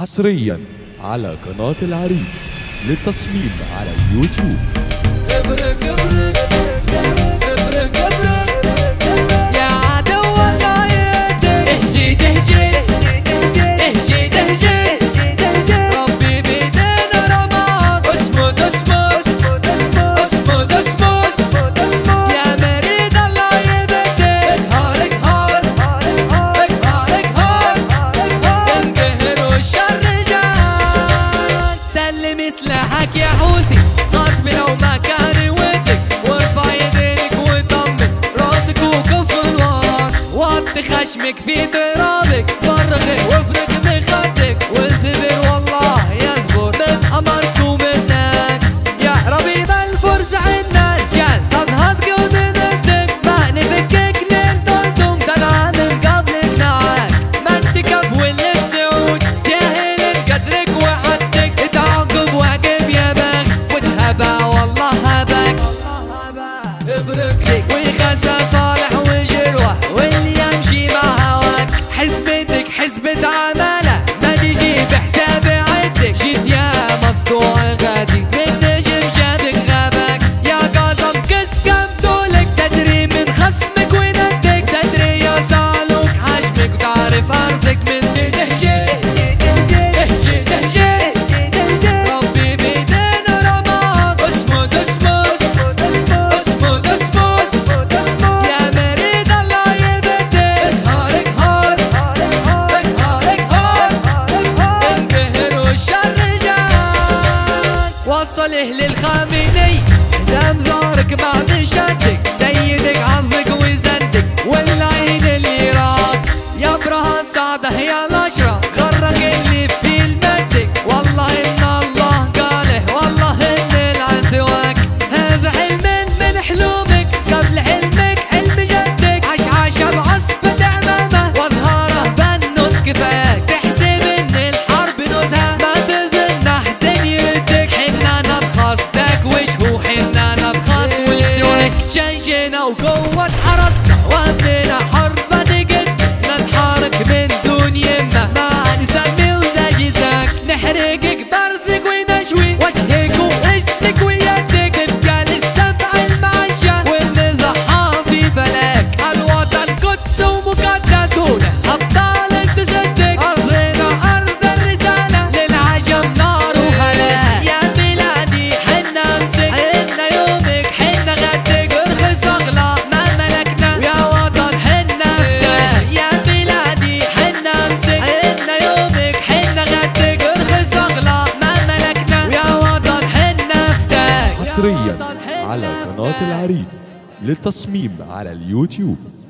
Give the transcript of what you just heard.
حصريا على قناة العريض للتصميم على اليوتيوب. ابرك ابرك ابرك ابرك يا عدو الله يهديك. اهجد اهجد اهجد اهجد ربي بيدينا رماد. اصمد اصمد اصمد اصمد يا مريد الله يبدل. اقهر اقهر اقهر اقهر انقهر والشر جان. سلم سلاحك يا حوثي غصب لو ما كان ودك، وارفع يدينك وطمن راسك وكف الوار. وطي خشمك في ترابك، فرغه وافرك بخدك، واثبر والله يثبر من امرك ومنك. يا ربيب الفرس عنا رجال تنهض قودنتك، ما نفكك لين تلتم تنعى من قبلك نعاك. ما انت كف ولا السعود جاهل قدرك وعدك، تعاقب وعقب يا بخ وتهبى والله هبك. ابرك ويخسى صالح وجروح واللي يمشي مع هواك. حسبتك حسبة عمالة ما تجي بحساب عدك، جيت يا مصدوع غادي من نجم جابك غابك. يا قاسم كس كم دولك، تدري من خصمك وندك، تدري يا صالوك حجمك وتعرف ارضك من زيد. اهجد اهجد اهجد ربي بيدينا رماد. اصمد اصمد اصمد اصمد يا مريد الله يبدل. اقهر اقهر اقهر اقهر انقهر والشر جان. وصله للخامني حزام ثارك مع مشدك، سيدك عضك وزندك والعين اللي راك. يا برهان صعبه يا الاشرة غرق اللي في المدك، والله ان الله قاله والله ان العثواك. هذا حلم من حلومك قبل حلمك حلم جدك، عشعشه بعصبة عمامه واظهاره بنوت كفاك. تحسب ان الحرب نزهه ما تظن احد يردك، حنا نبخصتك وش هو حنا نبخص ولدوك. جيشنا وقوة حرسنا وامننا حربة قد ننحرك من دون يمه، ما نسمي وزجزك نحرقك برثك ونشوي وجهك ورجلك ويدك. تبقى للسبع المعشة والمضحى في فلك، الوطن قدس ومقدس دونه ابطال تسدك. ارضنا ارض الرسالة للعجم نار وهلاك. يا بلادي حنا امسك حنا يومك حنا غدك، ارخص اغلى ما ملكنا ويا وطن حنا فداك. يا بلادي حنا امسك حنا يومك حنا غدك، ارخص اغلى ما ملكنا ويا وطن حنا فداك. حصريا على قناة العريض للتصميم على اليوتيوب.